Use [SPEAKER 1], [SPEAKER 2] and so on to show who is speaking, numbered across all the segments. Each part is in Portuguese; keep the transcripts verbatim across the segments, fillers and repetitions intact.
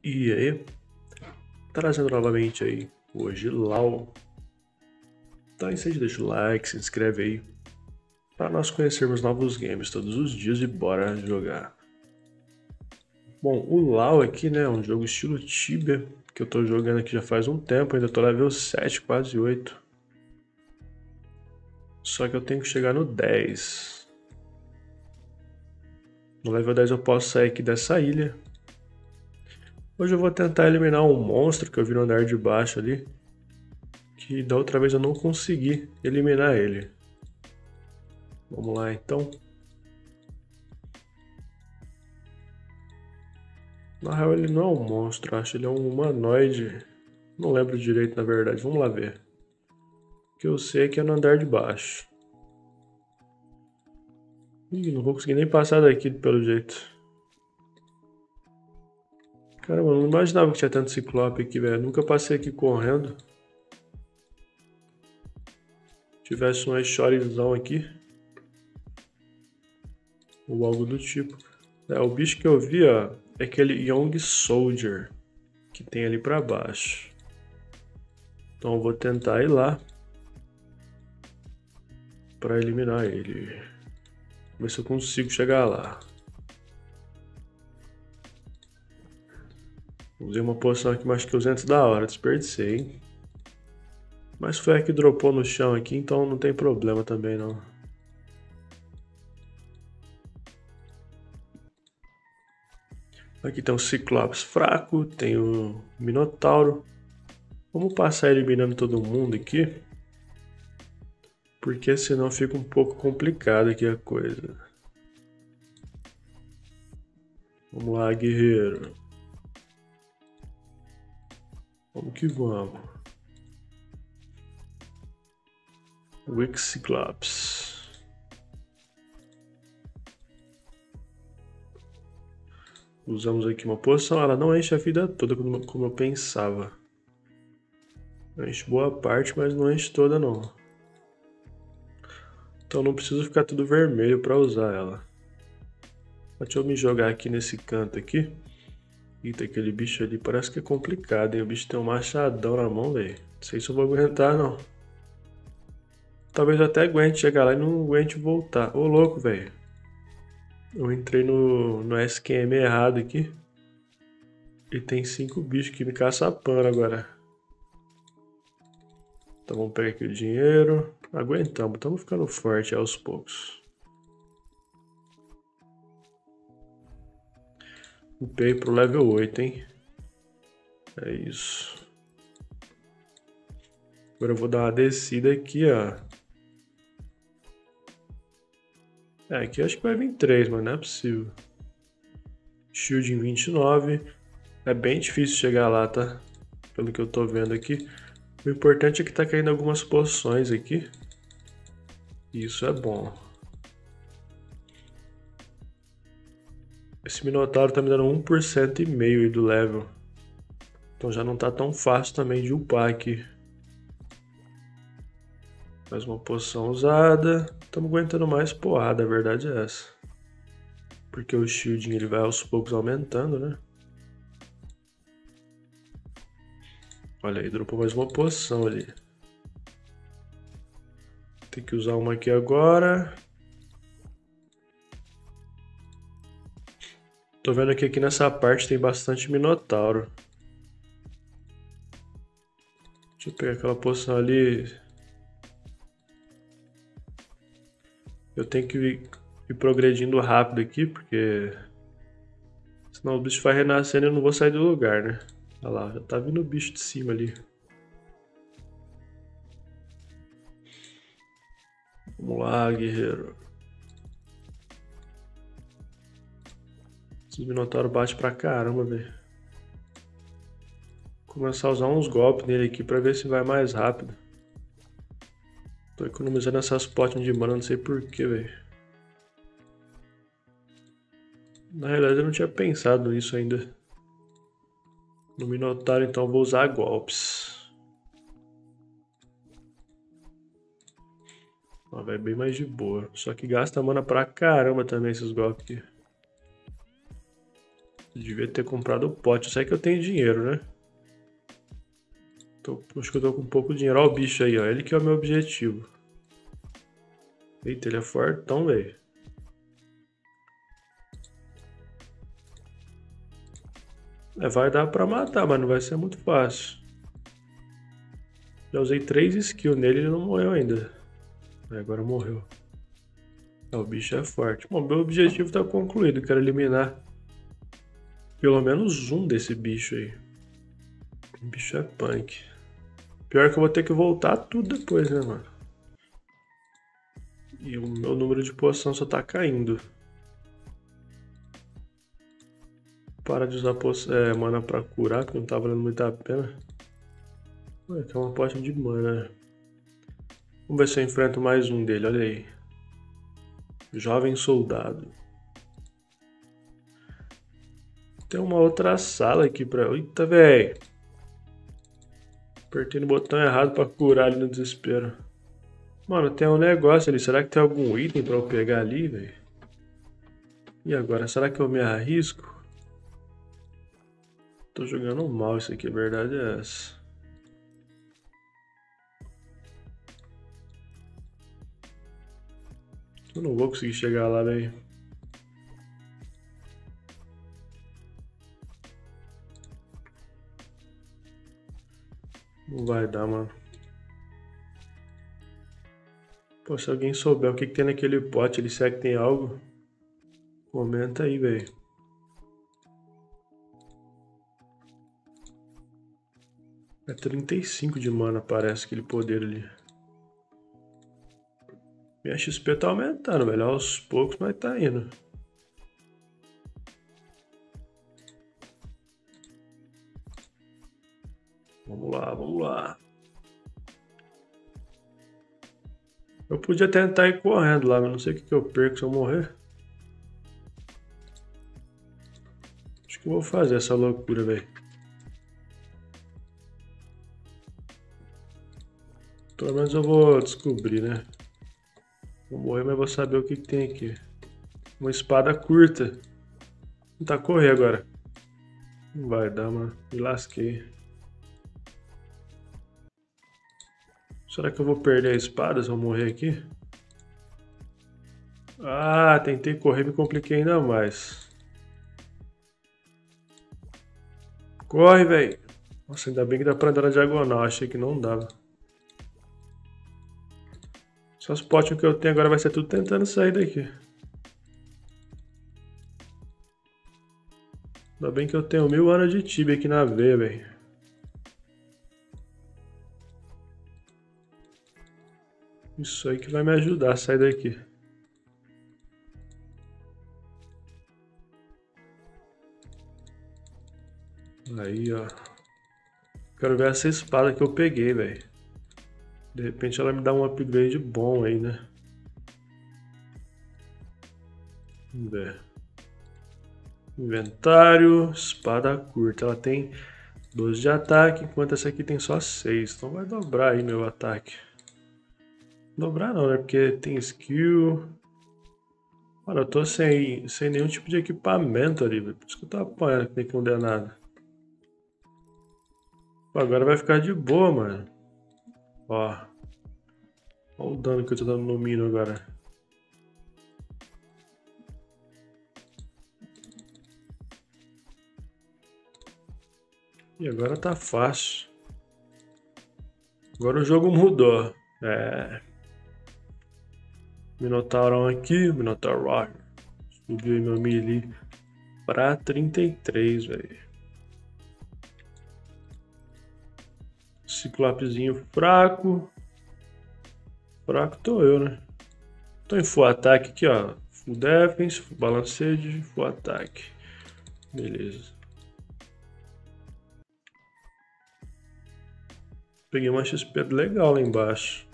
[SPEAKER 1] E aí, trazendo novamente aí hoje LAW. Então aí você deixa o like, se inscreve aí para nós conhecermos novos games todos os dias e bora jogar. Bom, o LAW aqui, né, é um jogo estilo Tibia que eu tô jogando aqui já faz um tempo, ainda tô level sete, quase oito. Só que eu tenho que chegar no dez. No level dez eu posso sair aqui dessa ilha. Hoje eu vou tentar eliminar um monstro que eu vi no andar de baixo ali, que da outra vez eu não consegui eliminar ele. Vamos lá então. Na real ele não é um monstro, acho ele é um humanoide. Não lembro direito na verdade, vamos lá ver. O que eu sei é que é no andar de baixo. Ih, não vou conseguir nem passar daqui pelo jeito. Caramba, eu não imaginava que tinha tanto ciclope aqui, velho. Nunca passei aqui correndo. Tivesse um chorezão aqui. Ou algo do tipo. É, o bicho que eu vi, ó, é aquele Young Soldier que tem ali pra baixo. Então eu vou tentar ir lá pra eliminar ele. Ver se eu consigo chegar lá. Usei uma poção aqui, mas acho que usei antes da hora, desperdicei, hein? Mas foi a que dropou no chão aqui, então não tem problema também não. Aqui tem um Ciclopes fraco, tem o Minotauro. Vamos passar eliminando todo mundo aqui. Porque senão fica um pouco complicado aqui a coisa. Vamos lá, guerreiro. Vamos que vamos. Weak Cyclops. Usamos aqui uma poção. Ela não enche a vida toda como eu pensava. Enche boa parte, mas não enche toda não. Então não preciso ficar tudo vermelho para usar ela. Deixa eu me jogar aqui nesse canto aqui. Eita, aquele bicho ali parece que é complicado, hein? O bicho tem um machadão na mão, velho. Não sei se eu vou aguentar, não. Talvez eu até aguente chegar lá e não aguente voltar. Ô, louco, velho. Eu entrei no, no S Q M errado aqui. E tem cinco bichos que me caçapando agora. Então vamos pegar aqui o dinheiro. Aguentamos, estamos ficando forte aos poucos. Upei pro level oito, hein? É isso. Agora eu vou dar uma descida aqui, ó. É, aqui eu acho que vai vir três, mas não é possível. Shield em vinte e nove. É bem difícil chegar lá, tá? Pelo que eu tô vendo aqui. O importante é que tá caindo algumas poções aqui. Isso é bom. Esse Minotauro tá me dando um por cento e meio aí do level. Então já não tá tão fácil também de upar aqui. Mais uma poção usada. Estamos aguentando mais porrada, a verdade é essa. Porque o shielding ele vai aos poucos aumentando, né? Olha aí, dropou mais uma poção ali. Tem que usar uma aqui agora. Tô vendo que aqui nessa parte tem bastante Minotauro. Deixa eu pegar aquela poção ali. Eu tenho que ir, ir progredindo rápido aqui, porque senão o bicho vai renascendo e eu não vou sair do lugar, né? Olha lá, já tá vindo o bicho de cima ali. Vamos lá, guerreiro. Esses Minotauros batem pra caramba, velho. Vou começar a usar uns golpes nele aqui pra ver se vai mais rápido. Tô economizando essas potions de mana, não sei porquê, velho. Na realidade eu não tinha pensado nisso ainda. No Minotauro então eu vou usar golpes. Ó, vai bem mais de boa. Só que gasta mana pra caramba também esses golpes aqui. Devia ter comprado o pote. Eu sei que eu tenho dinheiro, né? Tô, acho que eu tô com pouco dinheiro. Olha o bicho aí, ó. Ele que é o meu objetivo. Eita, ele é fortão, velho. É, vai dar pra matar, mas não vai ser muito fácil. Já usei três skills nele e ele não morreu ainda. Agora morreu. É, o bicho é forte. Bom, meu objetivo tá concluído. Quero eliminar pelo menos um desse bicho aí. O bicho é punk. Pior que eu vou ter que voltar tudo depois, né, mano? E o meu número de poção só tá caindo. Para de usar é, mana pra curar, que não tá valendo muito a pena. Ué, tem uma potion de mana. Vamos ver se eu enfrento mais um dele, olha aí. Jovem soldado. Tem uma outra sala aqui pra... Eita, velho. Apertei no botão errado pra curar ali no desespero. Mano, tem um negócio ali. Será que tem algum item pra eu pegar ali, velho? E agora, será que eu me arrisco? Tô jogando mal isso aqui, a verdade é essa. Eu não vou conseguir chegar lá, velho. Não vai dar, mano. Pô, se alguém souber o que, que tem naquele pote, ele será que tem algo? Comenta aí, velho. É trinta e cinco de mana, parece, aquele poder ali. Minha X P tá aumentando, velho. Aos poucos, mas tá indo. Vamos lá, vamos lá. Eu podia tentar ir correndo lá, mas não sei o que, que eu perco se eu morrer. Acho que eu vou fazer essa loucura, velho. Pelo menos eu vou descobrir, né? Vou morrer, mas vou saber o que, que tem aqui. Uma espada curta. Vou tentar correr agora. Não vai dar, mano. Me lasquei. Será que eu vou perder a espada se eu morrer aqui? Ah, tentei correr e me compliquei ainda mais. Corre, velho. Nossa, ainda bem que dá pra andar na diagonal. Achei que não dava. Só os potions que eu tenho agora vai ser tudo tentando sair daqui. Ainda bem que eu tenho mil anos de Tibia aqui na veia, velho. Isso aí que vai me ajudar a sair daqui. Aí, ó. Quero ver essa espada que eu peguei, velho. De repente ela me dá um upgrade bom aí, né? Vamos ver. Inventário, espada curta. Ela tem doze de ataque, enquanto essa aqui tem só seis. Então vai dobrar aí meu ataque. Dobrar não, né? Porque tem skill. Mano, eu tô sem, sem nenhum tipo de equipamento ali, velho. Por isso que eu tô apanhando que nem condenado. Agora vai ficar de boa, mano. Ó. Olha o dano que eu tô dando no mino agora. E agora tá fácil. Agora o jogo mudou. É. Minotaurão aqui, Minotauro. Subiu meu melee pra trinta e três, velho. Ciclopezinho fraco. Fraco tô eu, né? Tô em full ataque aqui, ó. Full defense, full balanced, full ataque. Beleza. Peguei uma X P legal lá embaixo.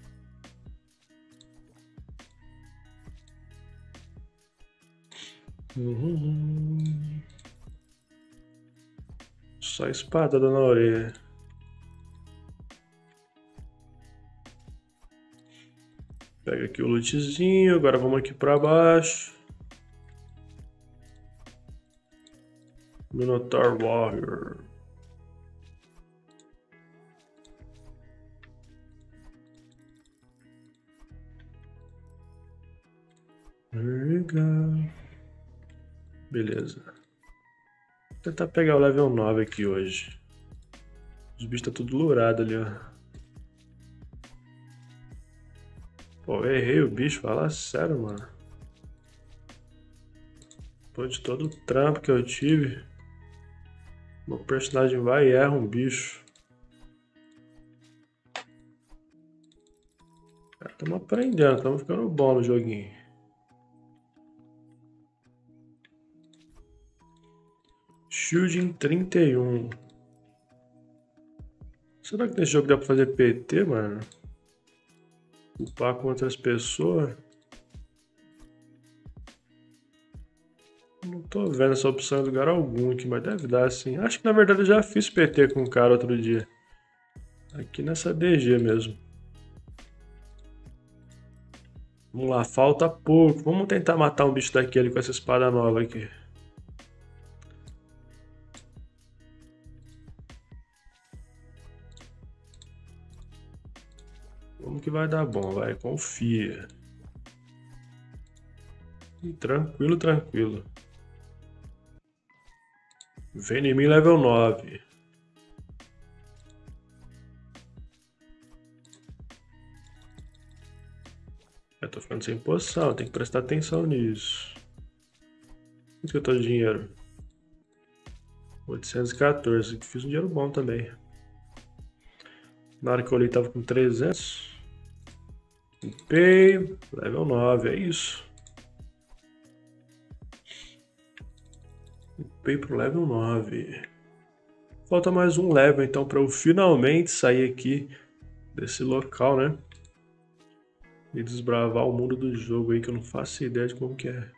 [SPEAKER 1] Uhum. Só espada na orelha. Pega aqui o lootzinho, agora vamos aqui pra baixo. Minotaur Warrior. Legal. Beleza. Vou tentar pegar o level nove aqui hoje. Os bichos tá tudo lourado ali, ó. Pô, eu errei o bicho, fala sério, mano. Depois de todo o trampo que eu tive, meu personagem vai e erra um bicho. Estamos aprendendo, estamos ficando bom no joguinho. Shielding trinta e um. Será que nesse jogo dá pra fazer P T, mano? Upar com outras pessoas? Não tô vendo essa opção em lugar algum aqui, mas deve dar sim. Acho que na verdade eu já fiz P T com um cara outro dia. Aqui nessa D G mesmo. Vamos lá, falta pouco. Vamos tentar matar um bicho daquele com essa espada nova aqui. Vamos que vai dar bom, vai, confia. E tranquilo, tranquilo. Vem em mim level nove. Eu tô ficando sem poção, tem que prestar atenção nisso. Quanto que eu tô de dinheiro? oitocentos e quatorze, fiz um dinheiro bom também. Na hora que eu olhei tava com trezentos. Upei, level nove, é isso. Upei pro level nove. Falta mais um level então para eu finalmente sair aqui desse local, né? E desbravar o mundo do jogo aí que eu não faço ideia de como que é.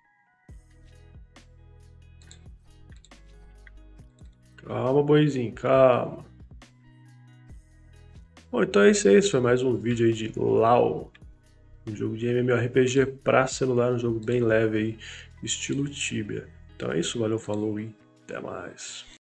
[SPEAKER 1] Calma, boizinho, calma. Bom, então é isso aí. Esse foi mais um vídeo aí de LoL. Um jogo de MMORPG pra celular, um jogo bem leve aí, estilo Tibia. Então é isso, valeu, falou e até mais.